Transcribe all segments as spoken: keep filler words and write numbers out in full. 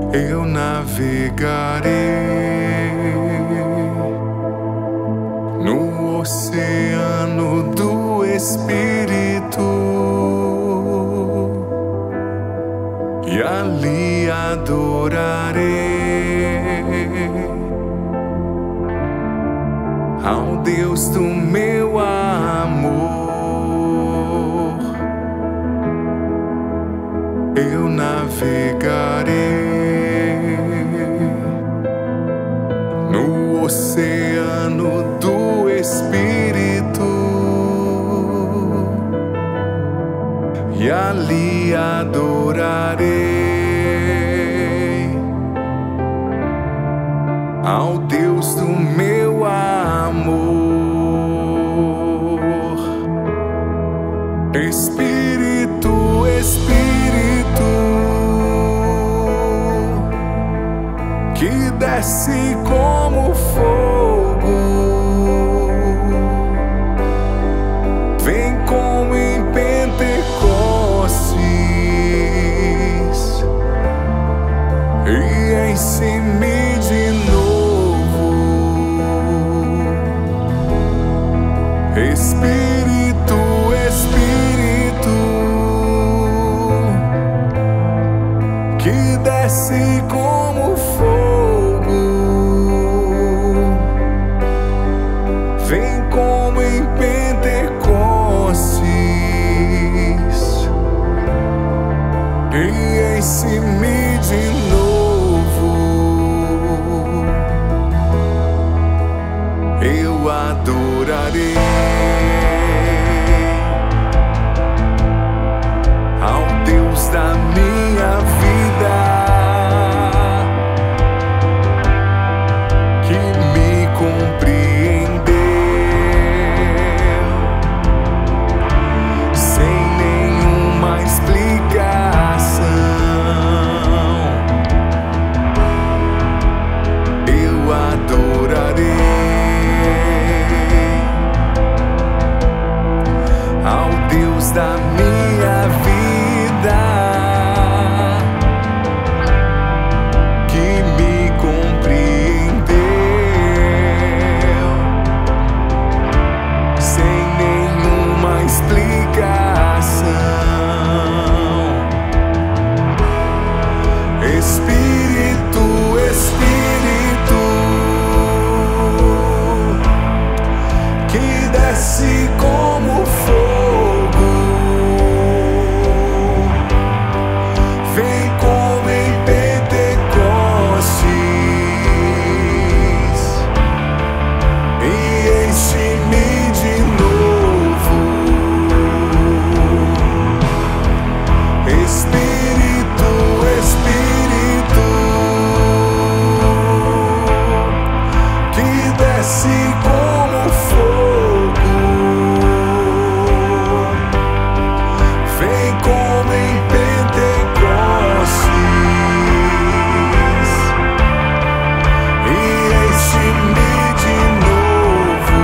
eu navegarei no oceano do Espírito e ali adorarei ao Deus do meu amor. Eu navegarei no oceano do Espírito e ali adorarei ao Deus do meu amor. Espírito, Espírito, que desce como fogo, vem como em Pentecostes e enche-me de novo. Espírito, Espírito, que desce como fogo, vem como em Pentecostes e enche-me de novo. Eu adorarei ao Deus da minha vida, que me compreendeu sem nenhuma explicação. Eu adorarei ao Deus da minha vida, que me compreendeu sem nenhuma explicação. Espírito, Espírito, que desce como fogo, vem como em Pentecostes e enche-me de novo. Espírito, Espírito, que desce como fogo, vem como em Pentecostes e enche-me de novo.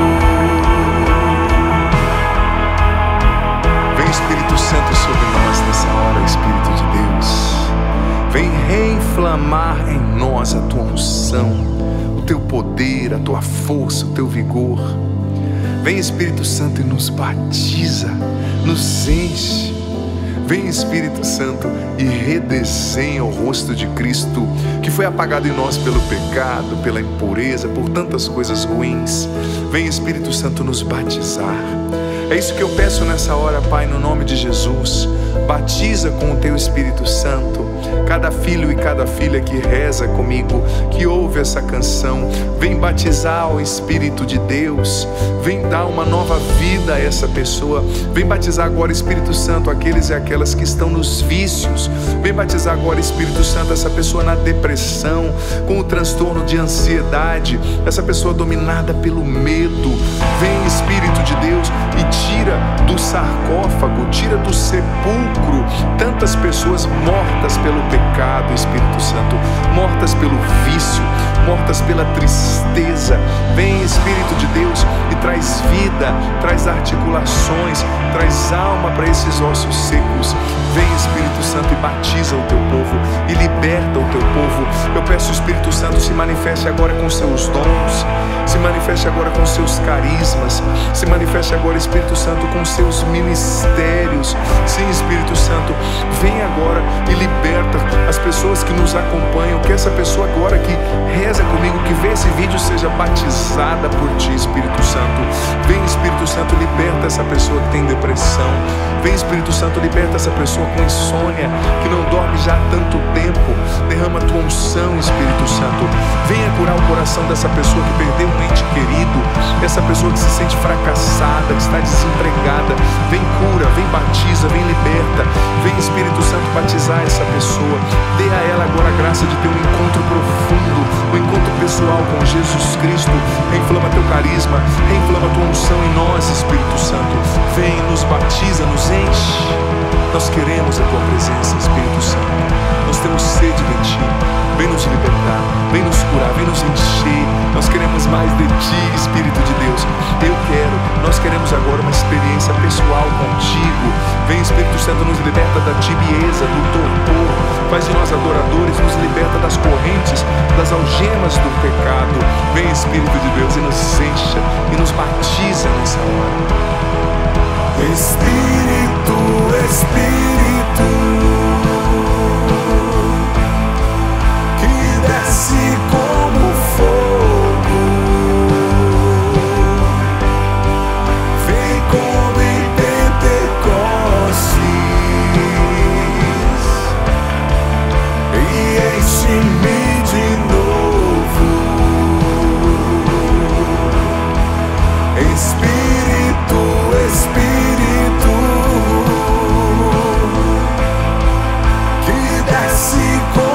Vem, Espírito Santo, sobre nós nessa hora, Espírito de Deus. Vem reinflamar em nós a tua unção, o teu poder, a tua força, o teu vigor. Vem, Espírito Santo, e nos batiza, nos enche. Vem, Espírito Santo, e redesenha o rosto de Cristo, que foi apagado em nós pelo pecado, pela impureza, por tantas coisas ruins. Vem, Espírito Santo, nos batizar. É isso que eu peço nessa hora, Pai, no nome de Jesus. Batiza com o teu Espírito Santo cada filho e cada filha que reza comigo, que ouve essa canção. Vem batizar o Espírito de Deus, vem dar uma nova vida a essa pessoa. Vem batizar agora, Espírito Santo, aqueles e aquelas que estão nos vícios. Vem batizar agora, Espírito Santo, essa pessoa na depressão, com o transtorno de ansiedade, essa pessoa dominada pelo medo. Vem, Espírito de Deus, e tira do sarcófago, tira do sepulcro tantas pessoas mortas pelo pecado, Espírito Santo, mortas pelo vício, mortas pela tristeza. Vem, Espírito de Deus, e traz vida, traz articulações, traz alma para esses ossos secos. Vem, Espírito Santo, e batiza o teu povo, e liberta o teu Eu peço, Espírito Santo, se manifeste agora com seus dons, se manifeste agora com seus carismas, se manifeste agora, Espírito Santo, com seus ministérios. Sim, Espírito Santo, vem agora e liberta as pessoas que nos acompanham. Que essa pessoa agora que reza comigo, que vê esse vídeo, seja batizada por Ti, Espírito Santo. Vem, Espírito Santo, liberta essa pessoa que tem depressão. Vem, Espírito Santo, liberta essa pessoa com insônia, que não dorme já há tanto tempo. Derrama a Tua unção, Espírito Santo. Venha curar o coração dessa pessoa que perdeu um ente querido, essa pessoa que se sente fracassada, que está desempregada. Vem cura, vem batiza, vem liberta. Vem, Espírito Santo, batizar essa pessoa. Dê a ela agora a graça de ter um encontro profundo, um encontro pessoal com Jesus Cristo. Reinflama Teu carisma, reinflama Tua unção em nós, Espírito Santo. Vem, nos batiza, nos enche. Nós queremos a Tua presença, Espírito Santo. Nós temos sede de Ti. Vem nos libertar, vem nos curar, vem nos encher. Nós queremos mais de Ti, Espírito de Deus. Eu quero, nós queremos agora uma experiência pessoal contigo. Vem, Espírito Santo, nos liberta da tibieza, do torpor. Faz de nós adoradores, nos liberta das correntes, das algemas do pecado. Vem, Espírito de Deus, e nos encha e nos batiza nessa hora. Espírito, Espírito, que desce como fogo, vem como em Pentecostes e enche-me de novo. Espírito, Espírito, que desce como